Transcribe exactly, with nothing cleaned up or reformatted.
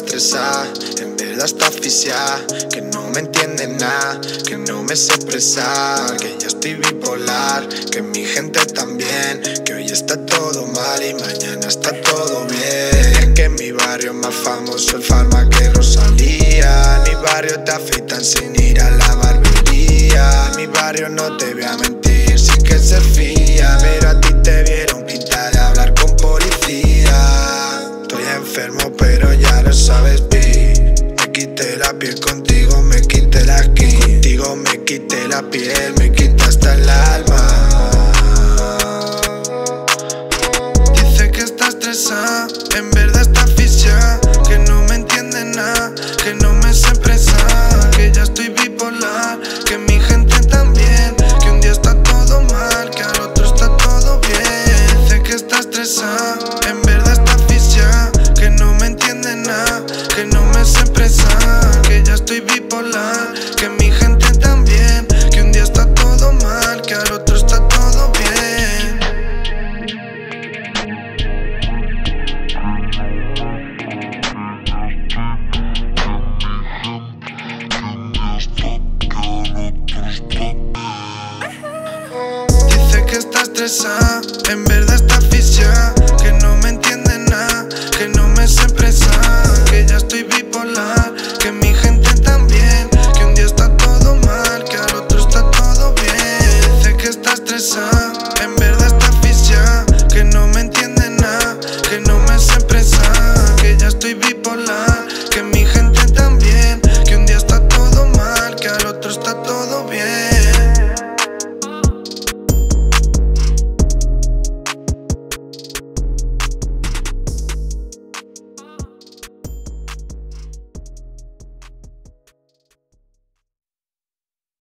estresada, en verdad está asfixiada, que no me entiende nada, que no me sé expresar, que ya estoy bipolar, que mi gente también, que hoy está todo mal y mañana está todo bien. Que en mi barrio más famoso el Farma que Rosalía, en mi barrio te afeitan sin ir a la barbería, en mi barrio no te voy a mentir, sí que se fía, pero a ti te vieron pintar de hablar con policía. Estoy enfermo pero ya lo sabes, vi. Me quité la piel contigo, me quité la skin. Contigo me quité la piel, me quité hasta el alma. Dice que está estresada, en verdad está asfixiada, que no me entiende nada, que no me sé expresar, que ya estoy bipolar, que mi gente también, que un día está todo mal, que al otro está todo bien. Dice que está estresada, en verdad está asfixiada, que no me entiende nada, que no me sé expresar, que ya estoy bipolar, que mi gente también, que un día está todo mal, que al otro está todo bien. Dice que está estresada, en verdad está asfixiada,